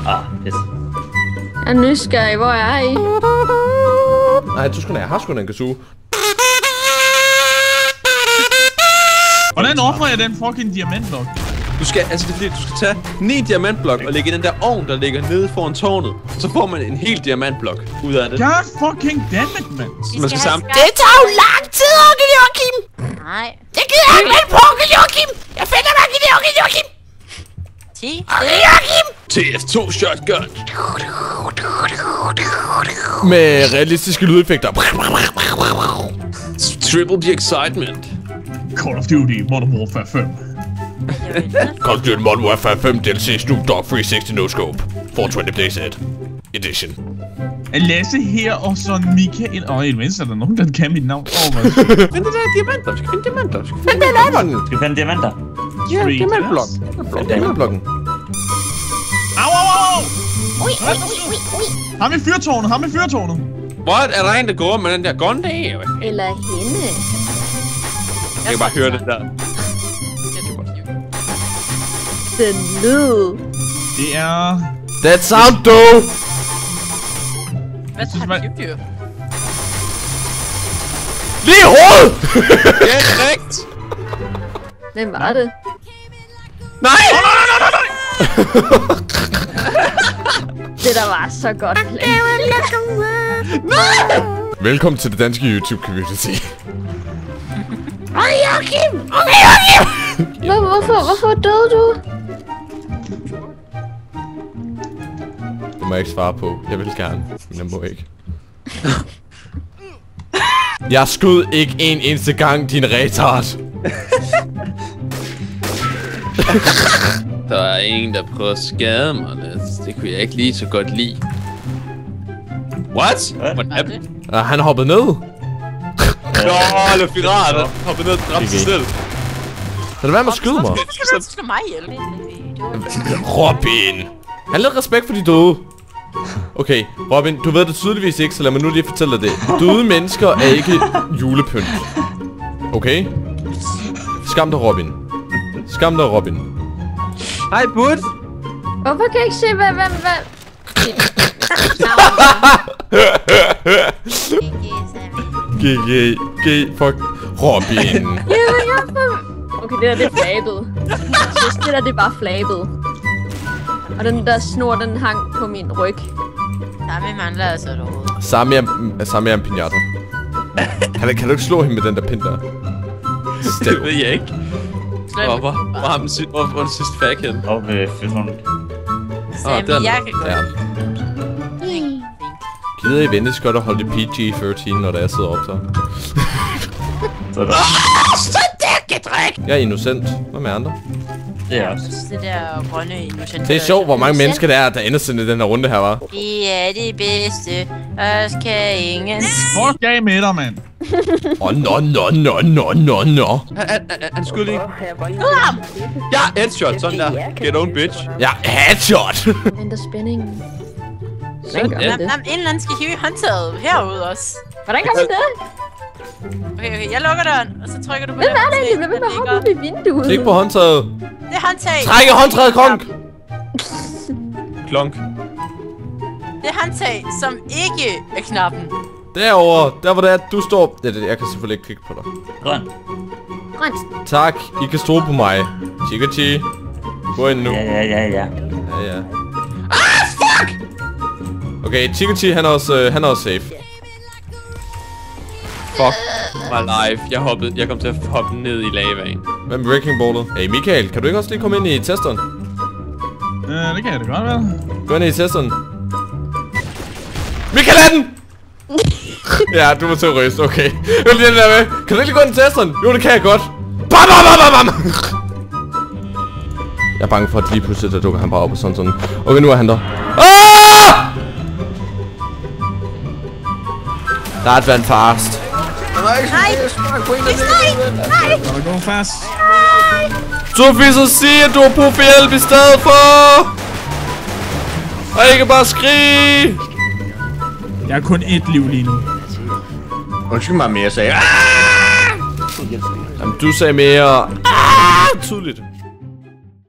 Yes. Jeg er nysgerrig, hvor er I? Nej, jeg har sgu da en kazoo. Hvordan offrer jeg den fucking diamantblok? Du skal, altså det er fordi, du skal tage 9 diamantblok og lægge i den der ovn, der ligger nede foran tårnet. Så får man en hel diamantblok ud af det. God fucking dammit, mand. Man skal sammen. Det tager jo lang tid, Onkel Joachim! Nej. Det gider jeg ikke vente på, Onkel Joachim! Jeg finder mig ikke i det, Onkel Joachim! Onkel Joachim! TF2 shotgun. Med realistiske lydeffekter. Triple the excitement. Call of Duty Modern Warfare 5. Call of Duty Modern Warfare 5 DLC Snoop Dogg 360 No Scope 420 Playset Edition. Lasse her og så Michael. En venstre, der er nogen, der kan mit navn. Find det der diamanter. Vi skal finde diamanter. Find diamanter. Skal vi finde diamanter? Ja, diamantblok. Diamantblokken. Au, au, au! Ham i fyrtårnet, What? Er der en, der går med den der gun der? Eller hende. Jeg kan bare høre det der. Den lyd. Det er... That sound though! Hvad tager du dyr? Lige i hovedet! Det er korrekt! Hvem var det? Nej! Det der var så godt. Velkommen til det danske YouTube community. Joachim! Hvorfor døde du? Det må jeg ikke svare på. Jeg vil gerne, men jeg må ikke. Jeg skød ikke en eneste gang, din retard. Der er en, der prøver at skade mig lidt. Det kunne jeg ikke lige så godt lide. What? What happened? Han hoppede ned. Nå, eller pirat. Hoppede ned og dræbte sig selv. Så det være med at skyde mig. Hvorfor skal du slå mig ihjel? Robin! Han lidt respekt for de døde. Okay, Robin, du ved det tydeligvis ikke, så lad mig nu lige fortælle dig det. Døde mennesker er ikke julepynt. Okay? Skam dig, Robin. Skam dig, Robin. Hej, Bud. Hvorfor kan jeg ikke se, hvad? Fuck. Robin. Okay, det er flabet. Jeg synes, det der, det er bare flabet. Og den der snor, den hang på min ryg. Samme mangler altså et hoved. Samme er en pinata. Kan du ikke slå hende med den der pind der? Det ved jeg ikke. Hvor har den sidste fag hen? Og ved fyrtårnet. Sammy, jeg kan godt. Ja. Gider I vente godt at holde det PG-13, når der er sidder op så? Så det kan drikke! Jeg er innocent. Hvad med andre? Det er også. Det der grønne innocent. Det er sjovt, hvor mange mennesker der er innocent i den her runde her, var. Vi er de bedste. Os kan ingen. Fuck af med dig, mand. Nå. Han skød lige. Skud ham! Ja, headshot. Sådan der. Get on, bitch. Ja, headshot! Venter spændingen. Ja. En eller anden skal hive håndtaget herude også. Hvordan gør vi det? Okay, jeg lukker døren, og så trykker du på Hvem er det egentlig? Hvem er hoppet ved vinduet? Klik på håndtaget. Det er håndtag. Træk i håndtaget, Kronk! Klonk. Det er håndtag, som ikke er knappen. Derovre, der hvor det er, du står. Ja, jeg kan selvfølgelig ikke klikke på dig. Grøn. Grønt. Tak, I kan stole på mig. Chica-chi. Gå ind nu. Ja. Ja. Fuck! Okay, Chica-chi, han er også safe. Fuck My life. Jeg kom til at hoppe ned i lavaen. Hvad med wrecking ballet? Hey Michael, kan du ikke også lige komme ind i testeren? Det kan jeg da godt være. Gå ind i testeren. Michael er den! Ja, du var terrorist, okay. Jeg vil lige den der med. Kan du ikke gå ind i testeren? Jo, det kan jeg godt. Bam! Jeg er bange for, at lige pludselig, der dukker han bare op og sådan. Okay, nu er han der. That went fast. Nej! Gå fast. Du vil så sige, at du har brug for hjælp i stedet for. Og ikke bare skrige. Jeg har kun ét liv lige nu. Undskyld mig mere, sagde jeg. Jamen, du sagde mere tydeligt.